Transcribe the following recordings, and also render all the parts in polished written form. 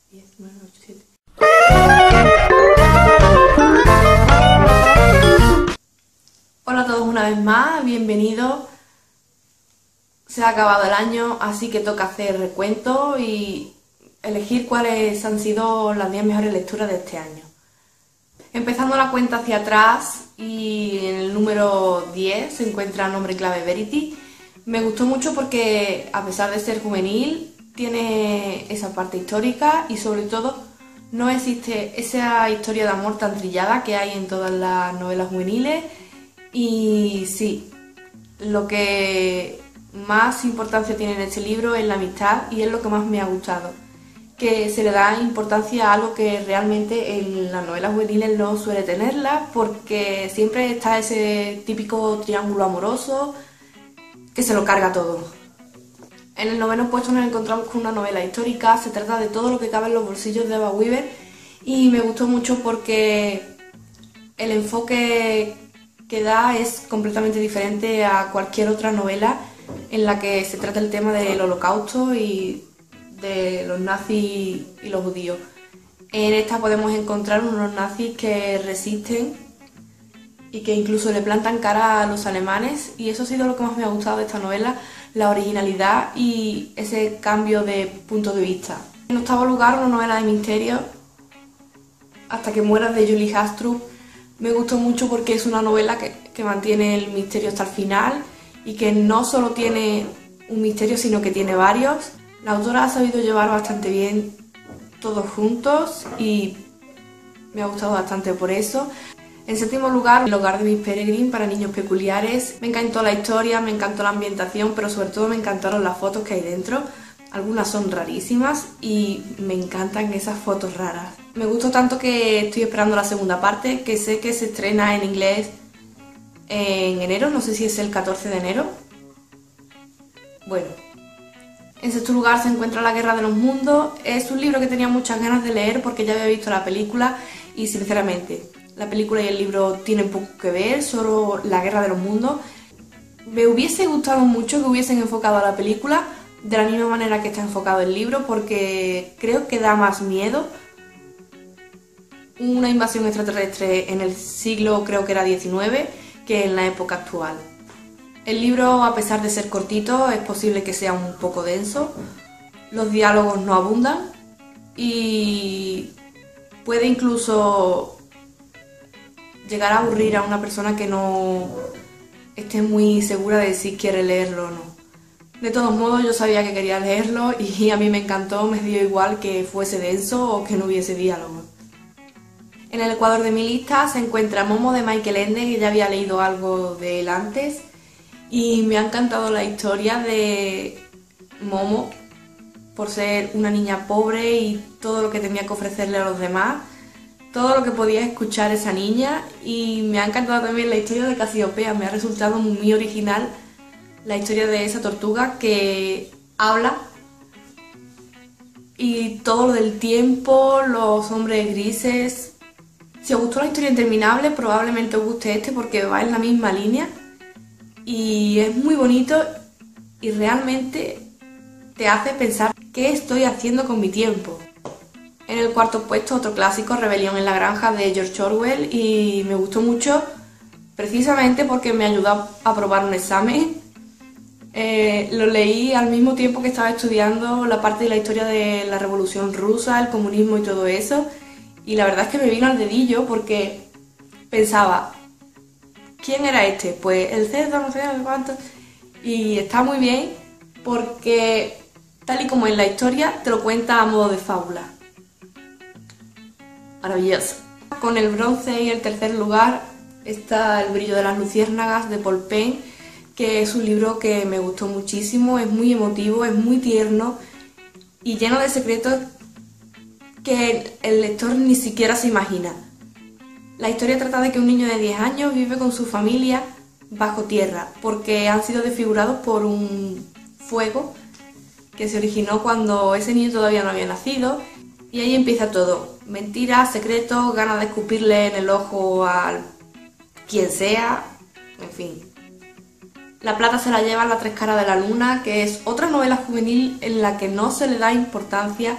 10, 9, 8, 7. Hola a todos una vez más, bienvenidos. Se ha acabado el año, así que toca hacer recuento y elegir cuáles han sido las 10 mejores lecturas de este año. Empezando la cuenta hacia atrás, y en el número 10 se encuentra Nombre Clave Verity. Me gustó mucho porque, a pesar de ser juvenil, tiene esa parte histórica y sobre todo no existe esa historia de amor tan trillada que hay en todas las novelas juveniles. Y sí, lo que más importancia tiene en este libro es la amistad, y es lo que más me ha gustado, que se le da importancia a algo que realmente en las novelas juveniles no suele tenerla, porque siempre está ese típico triángulo amoroso que se lo carga todo. En el noveno puesto nos encontramos con una novela histórica. Se trata de Todo lo que cabe en los bolsillos de Eva Weaver, y me gustó mucho porque el enfoque que da es completamente diferente a cualquier otra novela en la que se trata el tema del holocausto y de los nazis y los judíos. En esta podemos encontrar unos nazis que resisten y que incluso le plantan cara a los alemanes, y eso ha sido lo que más me ha gustado de esta novela, la originalidad y ese cambio de punto de vista. En octavo lugar, una novela de misterio, Hasta que mueras, de Julie Hastrup. Me gustó mucho porque es una novela que mantiene el misterio hasta el final y que no solo tiene un misterio, sino que tiene varios. La autora ha sabido llevar bastante bien todos juntos y me ha gustado bastante por eso. En séptimo lugar, El hogar de Miss Peregrine, para niños peculiares. Me encantó la historia, me encantó la ambientación, pero sobre todo me encantaron las fotos que hay dentro. Algunas son rarísimas y me encantan esas fotos raras. Me gustó tanto que estoy esperando la segunda parte, que sé que se estrena en inglés en enero, no sé si es el 14 de enero. Bueno. En sexto lugar se encuentra La guerra de los mundos. Es un libro que tenía muchas ganas de leer porque ya había visto la película y, sinceramente, la película y el libro tienen poco que ver, solo La guerra de los mundos. Me hubiese gustado mucho que hubiesen enfocado a la película de la misma manera que está enfocado el libro, porque creo que da más miedo una invasión extraterrestre en el siglo, creo que era 19, que en la época actual. El libro, a pesar de ser cortito, es posible que sea un poco denso, los diálogos no abundan y puede incluso llegar a aburrir a una persona que no esté muy segura de si quiere leerlo o no. De todos modos, yo sabía que quería leerlo y a mí me encantó, me dio igual que fuese denso o que no hubiese diálogo. En el ecuador de mi lista se encuentra Momo, de Michael Ende, que ya había leído algo de él antes. Y me ha encantado la historia de Momo por ser una niña pobre y todo lo que tenía que ofrecerle a los demás, todo lo que podía escuchar esa niña. Y me ha encantado también la historia de Casiopea, me ha resultado muy original la historia de esa tortuga que habla, y todo lo del tiempo, los hombres grises. Si os gustó La historia interminable, probablemente os guste este porque va en la misma línea. Y es muy bonito y realmente te hace pensar qué estoy haciendo con mi tiempo. En el cuarto puesto, otro clásico, Rebelión en la granja, de George Orwell, y me gustó mucho precisamente porque me ayudó a aprobar un examen. Lo leí al mismo tiempo que estaba estudiando la parte de la historia de la Revolución Rusa, el comunismo y todo eso, y la verdad es que me vino al dedillo porque pensaba, ¿quién era este? Pues el cerdo, no sé cuánto. Y está muy bien porque, tal y como en la historia, te lo cuenta a modo de fábula. Maravilloso. Con el bronce y el tercer lugar está El brillo de las luciérnagas, de Paul Penn, que es un libro que me gustó muchísimo, es muy emotivo, es muy tierno y lleno de secretos que el lector ni siquiera se imagina. La historia trata de que un niño de 10 años vive con su familia bajo tierra porque han sido desfigurados por un fuego que se originó cuando ese niño todavía no había nacido, y ahí empieza todo. Mentiras, secretos, ganas de escupirle en el ojo a quien sea, en fin. La plata se la lleva La tres caras de la luna, que es otra novela juvenil en la que no se le da importancia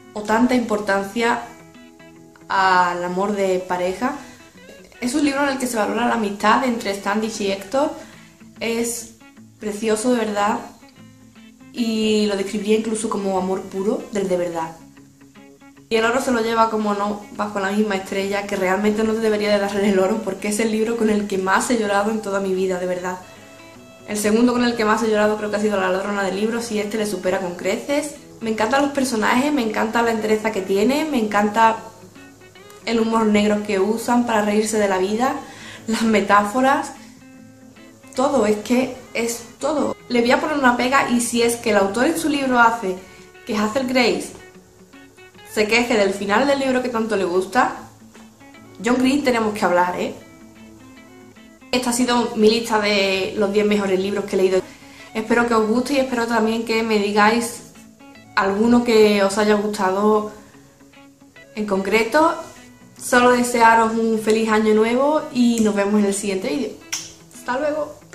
o tanta importancia al amor de pareja. Es un libro en el que se valora la amistad entre Standish y Héctor. Es precioso, de verdad, y lo describiría incluso como amor puro, del de verdad. Y el oro se lo lleva, como no, bajo la misma estrella, que realmente no te debería de dar el oro porque es el libro con el que más he llorado en toda mi vida, de verdad. El segundo con el que más he llorado creo que ha sido La ladrona de libros, y este le supera con creces. Me encantan los personajes, me encanta la entereza que tiene, me encanta el humor negro que usan para reírse de la vida, las metáforas, todo, es que es todo. Le voy a poner una pega, y si es que el autor en su libro hace que Hazel Grace se queje del final del libro que tanto le gusta, John Green tenemos que hablar, ¿eh? Esta ha sido mi lista de los 10 mejores libros que he leído. Espero que os guste y espero también que me digáis alguno que os haya gustado en concreto. Solo desearos un feliz año nuevo y nos vemos en el siguiente vídeo. ¡Hasta luego!